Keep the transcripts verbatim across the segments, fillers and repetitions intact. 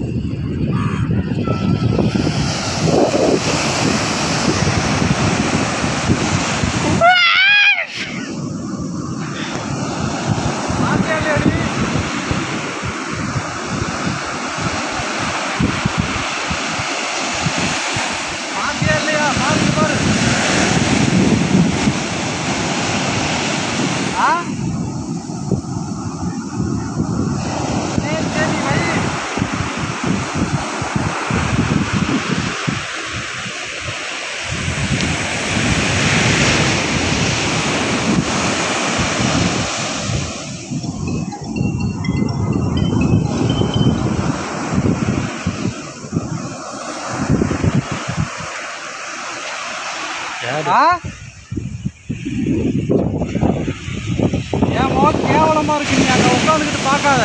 ஏன் மோ கேவலமா இருக்கு, நீ அங்க உட்காந்துக்கிட்டு பார்க்காத.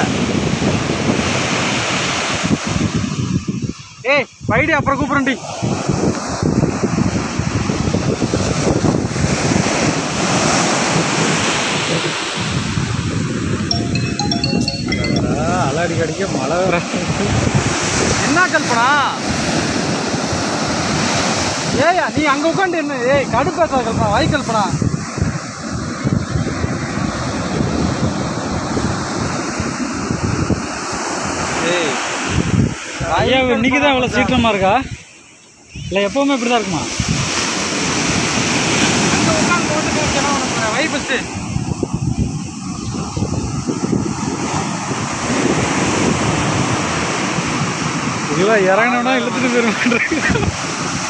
ஏய் வைடி, அப்புறம் கூப்பிடுறேன்டி. அலாடி கடிக்க மழை வர என்ன கல்பனா? ஏயா நீ அங்க உட்காந்து என்ன? ஏய் கடுப்பேசா கல்பனா, வாய் கல்பனா. ஏய் ஐயா இன்னைக்கு தான் இவ்வளோ சீக்கிரமா இருக்கா? இல்லை எப்பவுமே இப்படி தான் இருக்குமா? அங்கே உட்காந்து போட்டு போச்சுன்னா உனக்கு வை ஃபஸ்ட்டு. இல்லை இறங்கினோன்னா இழுத்துட்டு போயிருமான்.